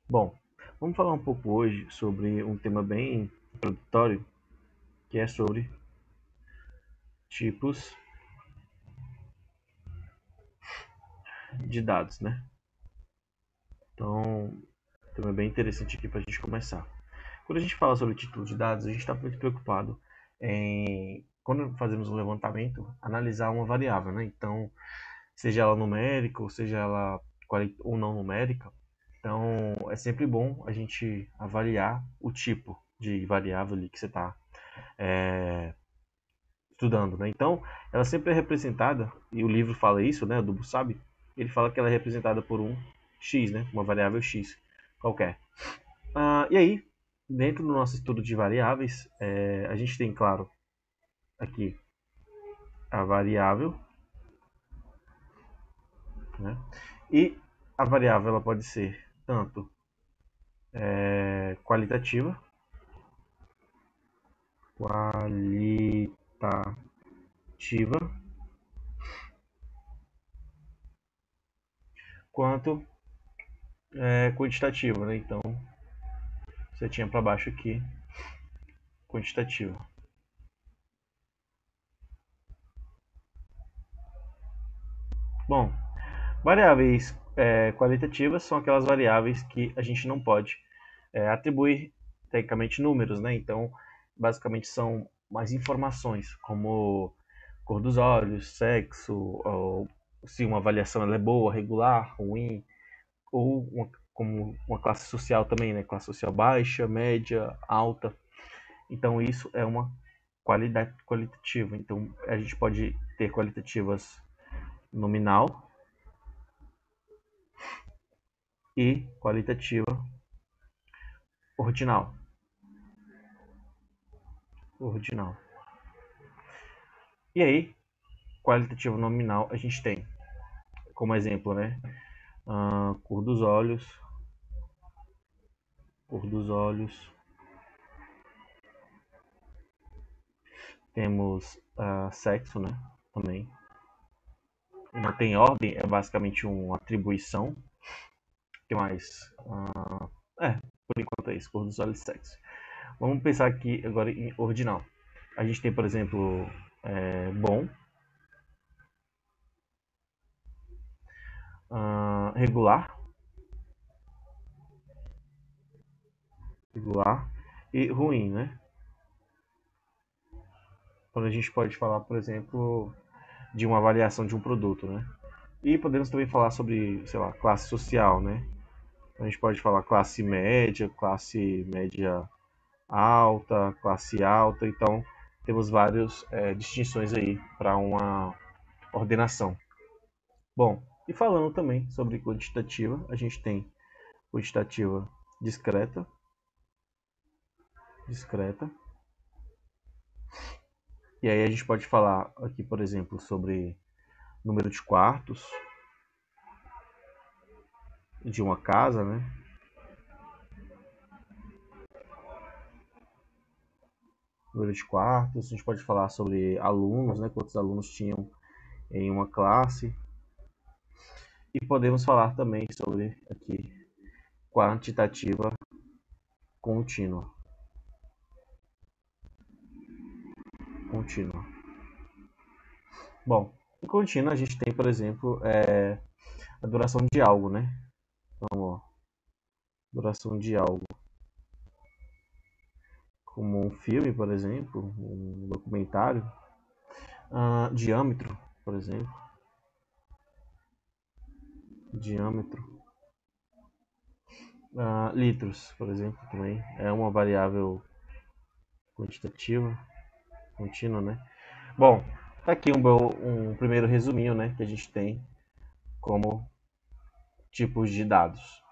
Bom, vamos falar um pouco hoje sobre um tema bem introdutório, que é sobre tipos de dados, né? Então, um tema bem interessante aqui para a gente começar. Quando a gente fala sobre título de dados, a gente está muito preocupado em, quando fazemos um levantamento, analisar uma variável, né? Então, seja ela numérica ou seja ela ou não numérica, então é sempre bom a gente avaliar o tipo de variável ali que você está estudando, né? Então, ela sempre é representada, e o livro fala isso, né, do Busabe, ele fala que ela é representada por um x, né, uma variável x qualquer. E aí, dentro do nosso estudo de variáveis, a gente tem, claro, aqui a variável, né? E a variável ela pode ser tanto qualitativa, qualitativa, quanto quantitativa, né? Então, você tinha para baixo aqui quantitativa. Bom, variáveis qualitativas são aquelas variáveis que a gente não pode atribuir tecnicamente números, né? Então, basicamente são mais informações, como cor dos olhos, sexo, ou se uma avaliação ela é boa, regular, ruim, ou como uma classe social também, né? Classe social baixa, média, alta. Então, isso é uma qualidade qualitativa. Então, a gente pode ter qualitativas nominal e qualitativa ordinal. Ordinal. E aí, qualitativa nominal a gente tem como exemplo, né? Cor dos olhos, cor dos olhos. Temos sexo, né? Também. Não tem ordem, é basicamente uma atribuição. O que mais? Por enquanto é isso, cor dos olhos e sexo. Vamos pensar aqui agora em ordinal. A gente tem, por exemplo, bom, regular, regular e ruim, né? Quando a gente pode falar, por exemplo, de uma avaliação de um produto, né? E podemos também falar sobre, sei lá, classe social, né? A gente pode falar classe média alta, classe alta. Então, temos várias distinções aí para uma ordenação. Bom, e falando também sobre quantitativa, a gente tem quantitativa discreta, discreta. E aí a gente pode falar aqui, por exemplo, sobre número de quartos de uma casa, né? Número de quartos, a gente pode falar sobre alunos, né? Quantos alunos tinham em uma classe. E podemos falar também sobre aqui quantitativa contínua. Contínua. Bom, em contínua a gente tem, por exemplo, a duração de algo, né? Então, ó, duração de algo. Como um filme, por exemplo, um documentário. Diâmetro, por exemplo. Diâmetro. Litros, por exemplo, também é uma variável quantitativa, contínua, né? Bom, tá aqui um primeiro resuminho, né, que a gente tem como tipos de dados.